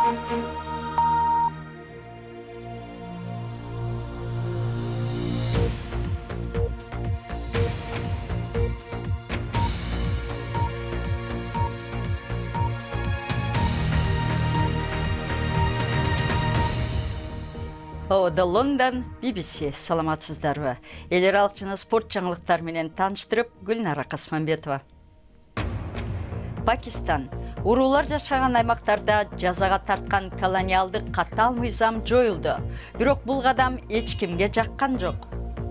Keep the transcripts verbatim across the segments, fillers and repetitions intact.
The London би би си, саламатсыздарбы. Элер алчыны спорт жаңылыктар менен таныштырып, Гүлнара Касманбетова. Пакистан. Уруулар жашаган аймактарда жазага тарткан колониалдык катаал мыйзам жоюлду. Бирок бул кадам эч кимге жаккан жок.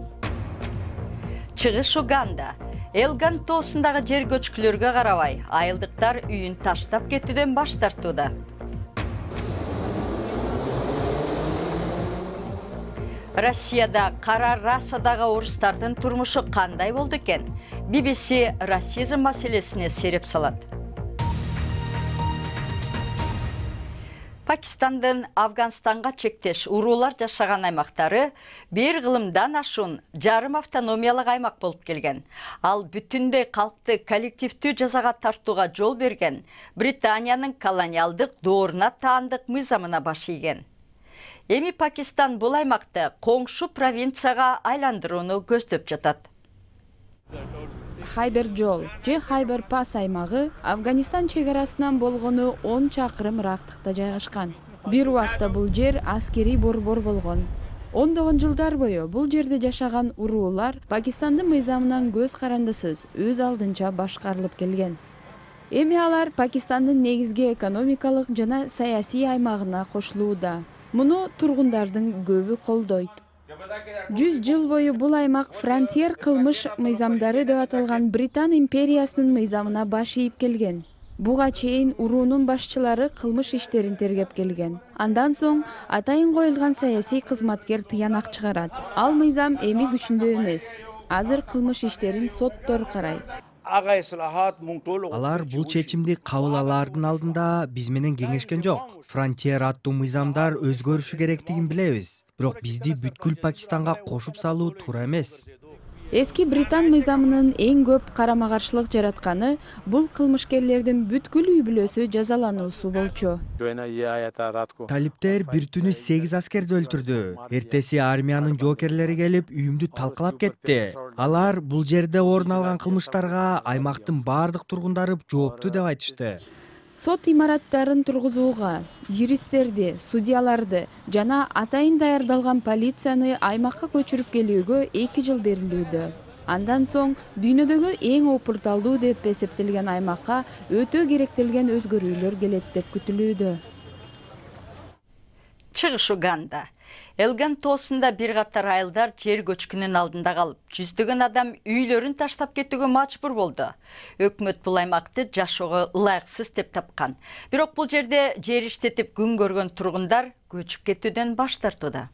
Чыгыш Уганда. Элган тоосундагы жер көчкүлөргө карабай, айылдыктар үйүн таштап кетүүдөн баш тартууда. Россияда кара расадагы орустардын турмушу кандай болду экен? би би си расизм маселесине сереп салат. Пакистандын Афганистанга чектеш уруулар жашаган аймактары бир кылымдан ашуун жарым автономиялык аймак болуп келген. Ал бүтүндөй калкты коллективдүү жазага тартууга жол берген Британиянын колониалдык дооруна таандык мыйзамына баш ийген. Эми Пакистан бул аймакты коңшу провинцияга айландырууну көздөп жатат. Хайбер жол же Хайбер пас аймагы Афганистан чегарасынан болгону он чакырым ырактыкта жайгашкан. Бир убакта бул жер аскерий борбор болгон. Ондогон жылдар бою бул жерде жашаган уруулар Пакистандын мыйзамынан көз карандысыз өз алдынча башкарылып келген. Эми алар Пакистандын негизги экономикалык жана саясий аймагына кошулууда. Муну тургундардын көбү колдойт. жүз жыл бою бул аймак фронтиер кылмыш мыйзамдары деп аталган Британ империясынын мыйзамына баш ийип келген. Буга чейин уруунун башчылары кылмыш иштерин тергеп келген. Андан соң атайын коюлган саясий кызматкер тыянак чыгарат. Ал мыйзам эми күчүндө эмес. Азыр кылмыш иштерин соттор карайт. Алар бул чечимди кабыл алаардын алдында биз менен кеңешкен жок. Фронтиер аттуу мыйзамдар өзгөрүшү керектигин билебиз. Бирок бизди бүткүл Пакистанга кошуп салуу туура эмес. Эски Британ мыйзамынын эң көп карама-каршылык жаратканы бул кылмышкерлердин бүткүл үй бүлөсү жазалануусу болчу. Талиптер бир түнү сегиз аскерди өлтүрдү. Эртеси армиянын жоокерлери келип үйүмдү талкалап кетти. Алар бул жерде орун алган кылмыштарга аймактын бардык тургундары жооптуу деп айтышты. Сот имараттарын тургузууга, юристтерди, судьяларды жана атайын даярдалган полицияны аймакка көчүрүп келүүгө эки жыл берилүүдө. Андан соң дүйнөдөгү эң опурталдуу деп эсептелген аймакка өтө керектелген өзгөрүүлөр келет деп күтүлүүдө. Чыгыш Уганда. Элган тоосунда бир катар айылдар жер көчкүнүн алдында калып, жүздөгөн адам үйлөрүн таштап кетүүгө мажбур болду. Өкмөт бул аймакты жашоого ылайыксыз деп тапкан. Бирок бул жерде жер иштетип күн көргөн тургундар көчүп кетүүдөн баш тартууда.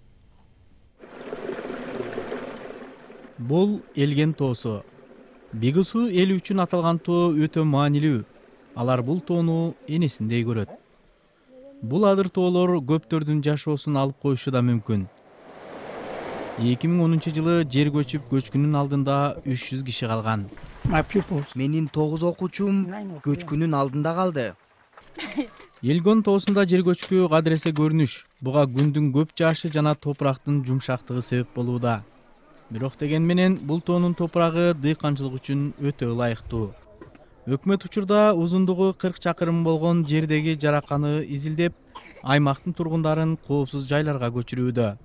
Бул Элген тоосу. Бигусу эли үчүн аталган тоо өтө маанилүү. Алар бул тоону энесиндей көрөт. Бул адыр тоолор көптөрдүн жашоосун алып коюшу да мүмкүн. эки миң онунчу жылы жер көчүп көчкүнүн алдында үч жүз киши калган. Менин тогуз окуучум көчкүнүн алдында калды. Элген тоосунда жер көчкү кадыресе көрүнүш. Буга күндүн көп жаашы жана топурактын жумшактыгы себеп болууда. Бирок деген менен бул тоонун топурагы дыйканчылык үчүн өтө ылайыктуу. Өкмөт учурда узундугу кырк чакырым болгон жердеги жараканы изилдеп, аймактын тургундарын коопсуз жайларга көчүрүүдө.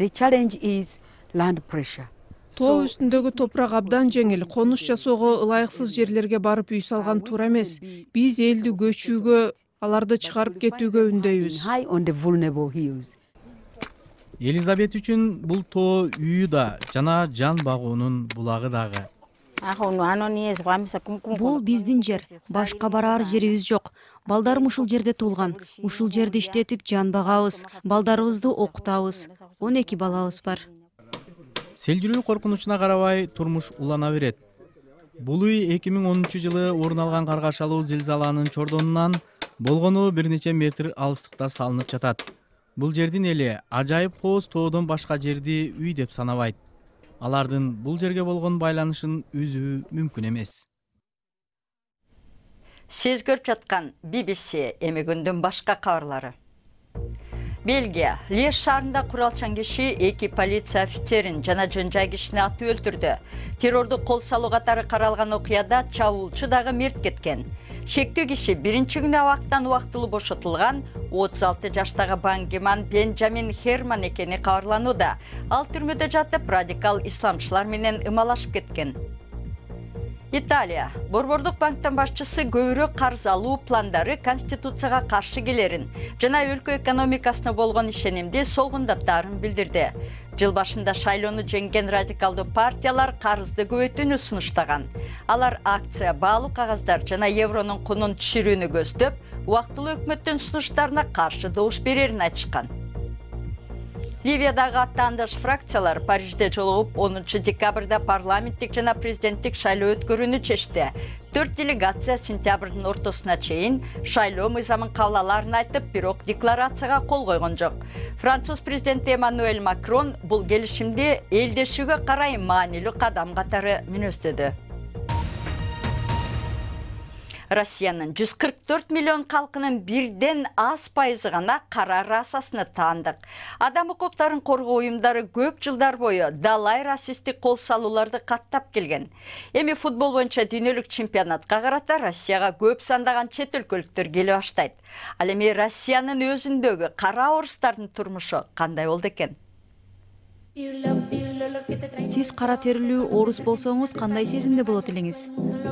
Тоо үстүндөгү топурак абдан жеңил, конуш жасоого ылайыксыз жерлерге барып үй салган туура эмес. Биз элди көчүүгө, аларды чыгарып кетүүгө үндөйбүз. Элизабет үчүн бул тоо үйү да жана жан багуунун булагы дагы. Бул биздин жер, башка бараар жерибиз жок. Балдарым ушул жерде туулган. Ушул жерде иштетип жан багабыз, балдарыбызды окутабыз. он эки балабыз бар. Селжирүү коркунучуна карабай турмуш улана берет. Бул үй эки миң онунчу жылы орун алган каргашалуу зилзаланын чордонунан болгону бир нече метр алыстыкта салынып жатат. Бул жердин эли ажайып кооз тоодон башка жерди үй деп санабайт. Алардын бул жерге болгон байланышын үзүү мүмкүн эмес. Сиз көрүп жаткан би би си эми күндүн башка кабарлары. Бельгия Льеж шаарында куралчан киши эки полиция офицерин жана жөнжай кишини атып өлтүрдү. Террорду кол салуу катары каралган окуяда чабуулчу дагы мерт кеткен. Шектүү киши биринчи күнү абактан убактылуу бошотулган отуз алты жаштагы баңгиман Бенджамин Херман экени кабарланууда. Ал түрмөдө жатып, радикал исламчылар менен ымалашып кеткен. Италия Борбордук банктын башчысы көбүрөөк карыз алуу пландары конституцияга каршы келерин жана өлкө экономикасына болгон ишенимди солгундаптарын билдирди. Жыл башында шайлоону жеңген радикалдуу партиялар карызды көбөйтүүнү сунуштаган. Алар акция, баалуу кагаздар жана евронун кунун түшүрүүнү көздөп, убактылуу өкмөттүн сунуштарына каршы добуш берерин айтышкан. Ливиядагы аттаандаш фракциялар Парижде жолугуп онунчу декабрда парламенттик жана президенттик шайлоо өткөрүүнү чечти. Төрт делегация сентябрдын ортосуна чейин шайлоо мыйзамын кабыл алаарын айтып, бирок декларацияга кол койгон жок. Француз президенти Эммануэль Макрон бул келишимди элдешүүгө карай маанилүү кадам катары мүнөздөдү. Россиянын жүз кырк төрт миллион калкынын бирден аз пайызы гана кара расасыны таандык. Адам укуктарын коргоо уюмдары көп жылдар бою далай расисттик кол салууларды каттап келген. Эми футбол боюнча дүйнөлүк чемпионатка карата Россияга көп сандаган чет өлкөлүктөр келе баштайт. Ал эми Россиянын өзүндөгү кара орустардын турмушу кандай болду экен? Сиз кара терилүү орус болсоңуз кандай сезимде болот элеңиз?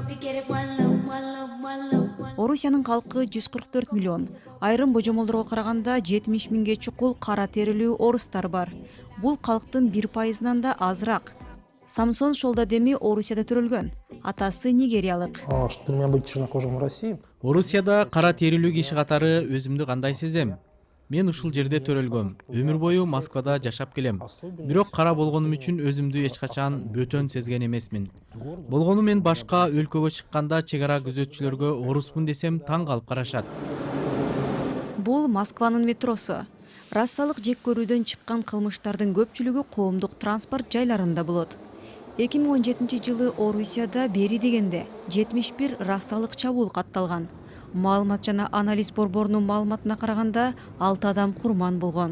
Орусиянын калкы жүз кырк төрт миллион. Айрым божомолдорго караганда жетимиш миңге чукул кара терилүү орустар бар. Бул калктын бир пайызынан да азыраак. Самсон Шолдадеми Орусияда төрөлгөн. Атасы нигериялык. Орусияда кара терилүү киши катары өзүмдү кандай сезем? Мен ушул жерде төрөлгөм. Өмүр бою Москвада жашап келем. Бирок кара болгонум үчүн өзүмдү эч качан бөтөн сезген эмесмин. Болгону мен башка өлкөгө чыкканда чек ара күзөтчүлөргө орусмун десем таң калып карашат. Бул Москванын метросу. Расалык жек көрүүдөн чыккан кылмыштардын көпчүлүгү коомдук транспорт жайларында болот. эки миң он жетинчи жылы Орусияда бери дегенде жетимиш бир расалык чабуул катталган. Маалымат жана анализ борборунун маалыматына караганда алты адам курман болгон.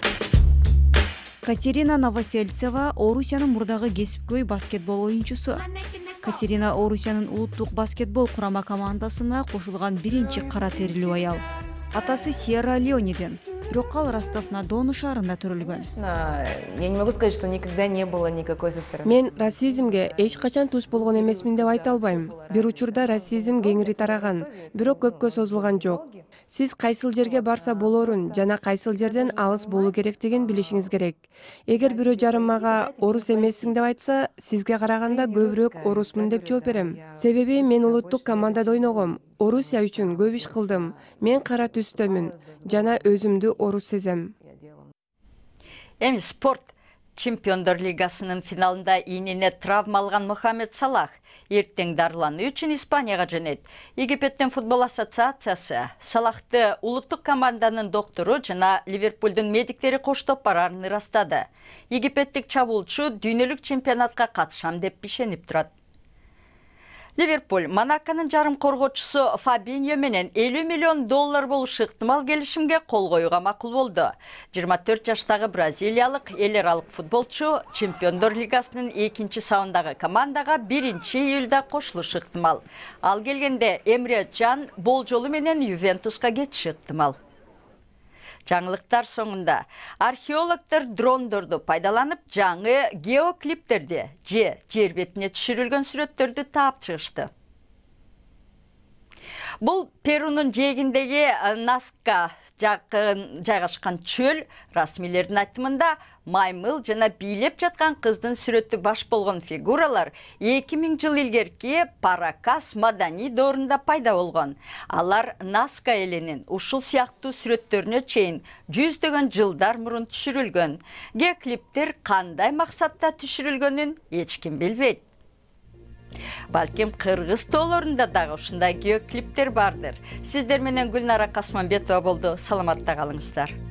Катерина Новосельцева Орусиянын мурдагы кесипкөй баскетбол оюнчусу. Катерина Орусиянын улуттук баскетбол курама командасына кошулган биринчи кара терилүү аял. Атасы Сьерра-Леонеден, бирок ал Ростов-на-Дону шаарында төрөлгөн. Я не могу сказать, что никогда не было никакой со стороны. Мен расизмге эч качан туш болгон эмесмин деп айта албайм. Бир учурда расизм кеңири тараган, бирок көпкө созулган жок. Сиз кайсыл жерге барса болорун жана кайсыл жерден алыс болуу керектигин билишиңиз керек. Эгер бирөө жарым мага орус эмессиң деп айтса, сизге караганда көбүрөөк орусмун деп жооп берем. Себеби мен улуттук командада ойногом. Орусия үчүн көп иш кылдым. Мен кара түстөмүн жана өзүмдү орус сезем. Эми спорт. Чемпиондор лигасынын финалында ийнине травма алган Мохамед Салах эртең дарылануу үчүн Испанияга жөнөйт. Египеттин футбол ассоциациясы Салахты улуттук команданын доктору жана Ливерпулдун медиктери коштоп барарын ырастады. Египеттик чабуулчу дүйнөлүк чемпионатка катышам деп ишенип турат. Ливерпуль Монаконун жарым коргоочусу Фабиньо менен элүү миллион доллар болушу ыктымал келишимге кол коюуга макул болду. жыйырма төрт жаштагы бразилиялык эл аралык футболчу Чемпиондор лигасынын экинчи сабындагы командага биринчи июлда кошулушу ыктымал. Ал келгенде Эмре Can болжолу менен Ювентуска кетиши ыктымал. Жаңылыктар соңунда археологдор дрондорду пайдаланып жаңы геоклиптерди же жер бетине түшүрүлгөн сүрөттөрдү таап чыгышты. Бул Перунун жээгиндеги Наска жакын жайгашкан чөл. Расмийлердин айтымында маймыл жана бийлеп жаткан кыздын сүрөтү баш болгон фигуралар эки миң жыл илгерки Паракас маданий доорунда пайда болгон. Алар Наска элинин ушул сыяктуу сүрөттөрүнө чейин жүздөгөн жылдар мурун түшүрүлгөн. Геоклиптер кандай максатта түшүрүлгөнүн эч ким билбейт. Балким Кыргыз тоолорунда дагы ушундай геоклиптер бардыр. Сиздер менен Гүлнара Касманбетова болду. Саламатта калыңыздар.